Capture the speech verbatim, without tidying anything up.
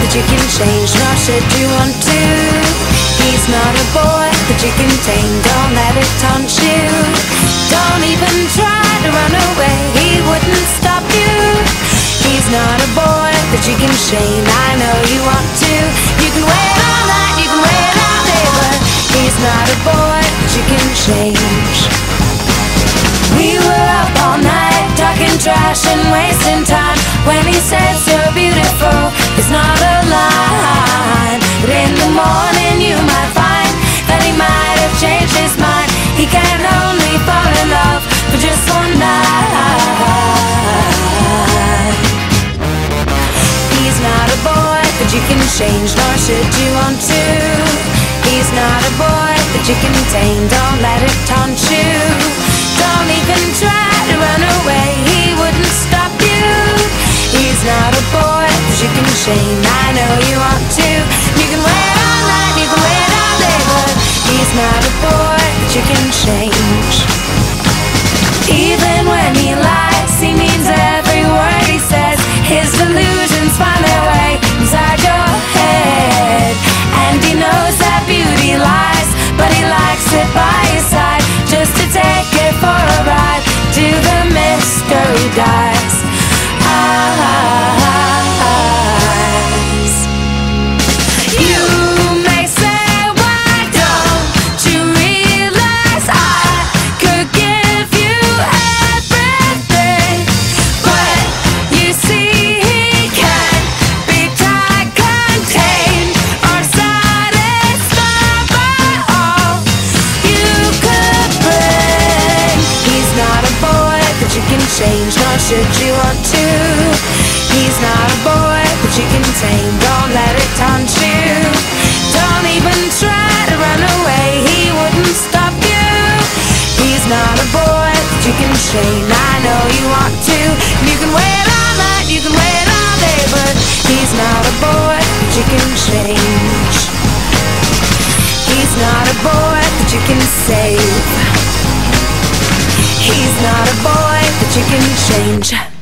that you can change, nor should you want to. He's not a boy that you can tame, don't let it taunt you. Don't even try to run away, he wouldn't stop you. He's not a boy that you can shame, I know you want to. You can wait all night, you can wait all day, but he's not a boy that you can change. We were up all night talking trash and wasting time, when he said so beautiful, it's not a line. But in the morning you might find that he might have changed his mind. He can only fall in love for just one night. He's not a boy that you can change, nor should you want to. He's not a boy that you can tame, don't let it taunt you. Don't even try to run away, he wouldn't stop you. He's not a boy that you can shame, I know you want to. You can wait all night, you can wait all day, but he's not a boy that you can change. Even when he lies, he means every word he says. His delusions find their way inside your head, and he knows that beauty lies, but he likes it by his side, just to take it for a ride, till the mystery dies. Eyes. You may say, why don't you realize I could give you everything? But you see, he can't be tied, contained, or satisfied by all you could bring. He's not a boy that you can change, nor should you want to. He's not a boy that you can tame, don't let it taunt you. Don't even try to run away, he wouldn't stop you. He's not a boy that you can shame, I know you want to. You can wait all night, you can wait all day, but he's not a boy that you can change. He's not a boy that you can save. He's not a boy that you can change.